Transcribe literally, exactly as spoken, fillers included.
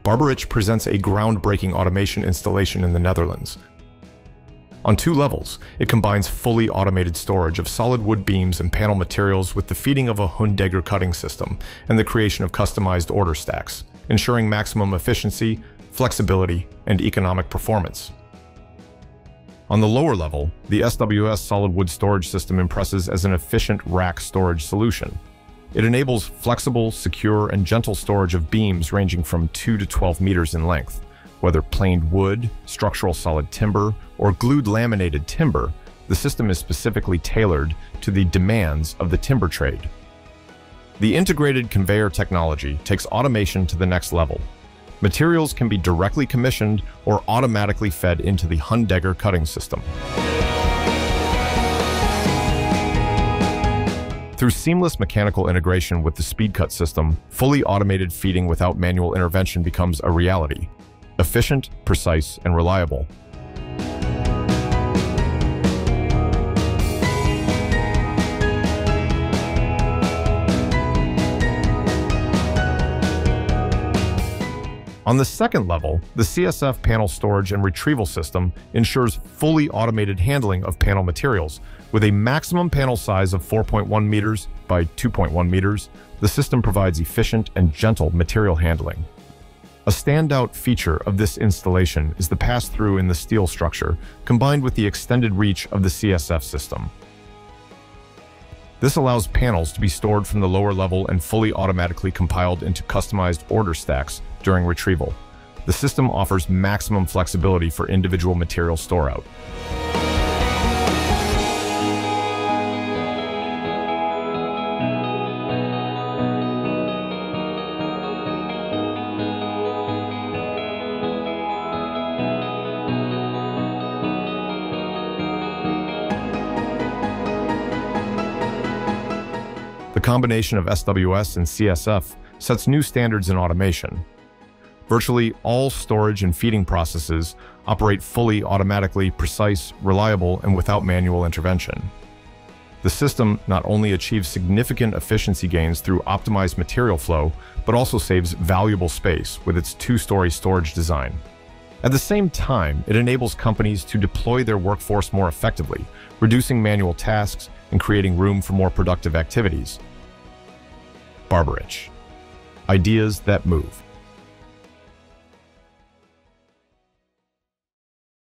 Barbaric presents a groundbreaking automation installation in the Netherlands. On two levels, it combines fully automated storage of solid wood beams and panel materials with the feeding of a Hundegger cutting system and the creation of customized order stacks, ensuring maximum efficiency, flexibility, and economic performance. On the lower level, the S W S Solid Wood Storage System impresses as an efficient rack storage solution. It enables flexible, secure, and gentle storage of beams ranging from two to twelve meters in length. Whether planed wood, structural solid timber, or glued laminated timber, the system is specifically tailored to the demands of the timber trade. The integrated conveyor technology takes automation to the next level. Materials can be directly commissioned or automatically fed into the Hundegger cutting system. Through seamless mechanical integration with the SpeedCut system, fully automated feeding without manual intervention becomes a reality. Efficient, precise, and reliable. On the second level, the C S F Panel Storage and Retrieval system ensures fully automated handling of panel materials. With a maximum panel size of four point one meters by two point one meters, the system provides efficient and gentle material handling. A standout feature of this installation is the pass-through in the steel structure, combined with the extended reach of the C S F system. This allows panels to be stored from the lower level and fully automatically compiled into customized order stacks during retrieval. The system offers maximum flexibility for individual material store-out. The combination of S W S and C S F sets new standards in automation. Virtually all storage and feeding processes operate fully automatically, precise, reliable, and without manual intervention. The system not only achieves significant efficiency gains through optimized material flow, but also saves valuable space with its two-story storage design. At the same time, it enables companies to deploy their workforce more effectively, reducing manual tasks and creating room for more productive activities. Barbaric. Ideas that move.